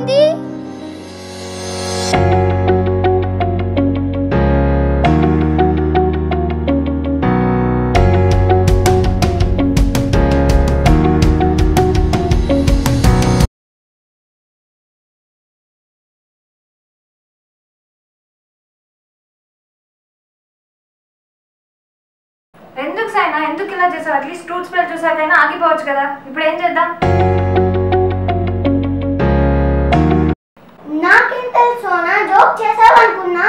ఏమైంది? ఎందుకు సైనా ఎందుకు ఇలా చేసావు? అట్లీస్ట్ ఫ్రూట్ స్మెల్ చూసాకైనా ఆగిపోవచ్చు కదా. ఇప్పుడు ఏం చేద్దాం? నాకేం తెలుసు, నా జోక్ చేసావనుకున్నా.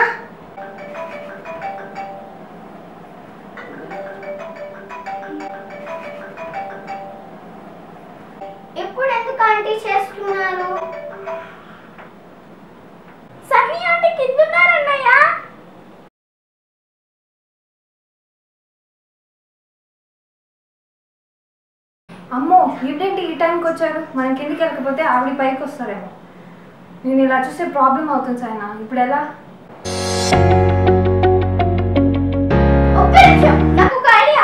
ఇప్పుడు ఎందుకు ఆంటీ చేస్తున్నారు? సన్నీ ఆంటీ కిందున్నారన్నయ్య. అమ్మో ఏంటంటే ఈ టైంకి వచ్చారు. మనం కిందికి వెళ్ళకపోతే ఆవిడ పైకి వస్తారేమో. నేను ఇలా చూస్తే ప్రాబ్లం అవుతుంది సైనా. ఇప్పుడు ఎలా? ఒక్క నిమిషం, నాకు ఒక ఐడియా.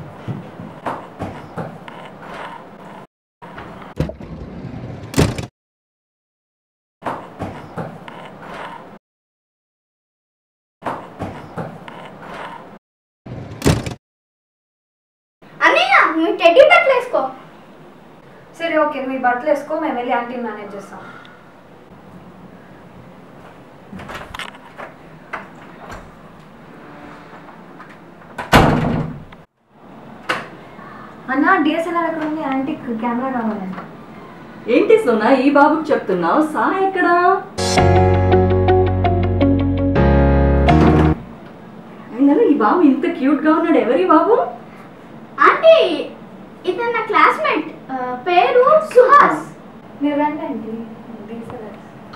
అన్నయ్య నువ్వు టెడ్డీ బట్టలు వేసుకో. సరే ఓకే, నువ్వు ఈ బట్టలు వేసుకో, మేము వెళ్ళి ఆంటీని మేనేజ్ చేస్తాం. అన్నా డిఎస్ఎల్ఆర్ ఎక్కడ ఉంది? ఆంటీకి కెమెరా కావాలండి. ఏంటి సోనా ఈ బాబుకి చెప్తున్నావు? సా ఎక్కడా? ఈ బాబు ఇంత క్యూట్ గా ఉన్నాడు. ఎవరి బాబు? ఆంటీ ఇతను నా క్లాస్మేట్, పేరు సుహాస్. మీరు రండి ఆంటీ. డిఎస్ఎల్ఆర్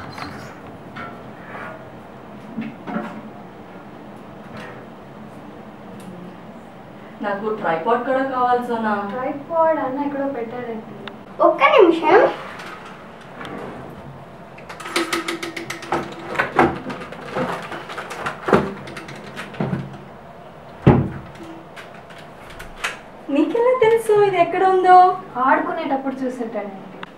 నాకు ట్రైపాడ్ కూడా కావాలి సోనా. ట్రైపాడ్ అన్న ఎక్కడో పెట్టాడండి. ఒక్క నిమిషం. నీకెలా తెలుసు ఇది ఎక్కడ ఉందో? ఆడుకునేటప్పుడు చూస్తుంటాడండి.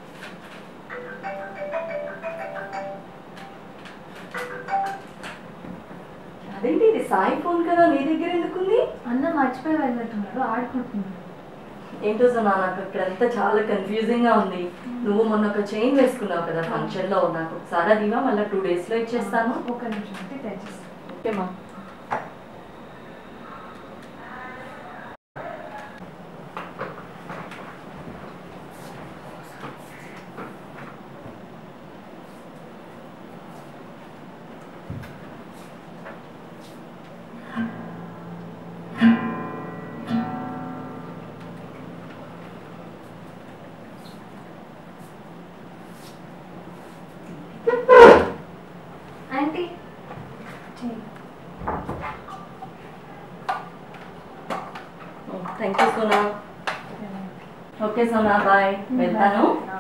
అదేంటి ఇది సాయి ఫోన్ కదా, నీ దగ్గర ఎందుకుంది? అన్న మర్చిపోయి వెళ్ళినట్టున్నాడు, ఆడుకుంటున్నాడు. ఏంటో సోనా నాకు ఇక్కడంతా చాలా కన్ఫ్యూజింగ్ గా ఉంది. నువ్వు మొన్న ఒక చైన్ వేసుకున్నావు కదా ఫంక్షన్ లో, నాకు ఒకసారి అదివా, మళ్ళీ 2 days లో ఇచ్చేస్తాను. ఒక నిమిషం అంటే తెచ్చిస్తాను. ఓకేమా? Aunty thank you Sona. Okay Sona bye, వెళ్తాను.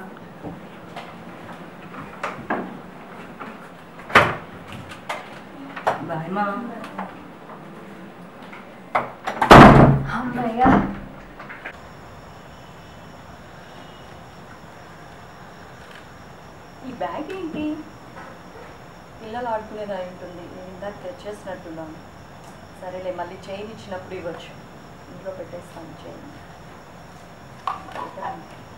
బాయ్ మా. అమ్మయ్యా. ఈ బ్యాగ్ ఏంటి? పిల్లలు ఆడుకునేదా ఉంటుంది. నేను ఇందాక తెచ్చేసినట్టున్నాను. సరేలే, మళ్ళీ చైన్ ఇచ్చినప్పుడు ఇవ్వచ్చు. ఇంట్లో పెట్టేస్తాను చైన్.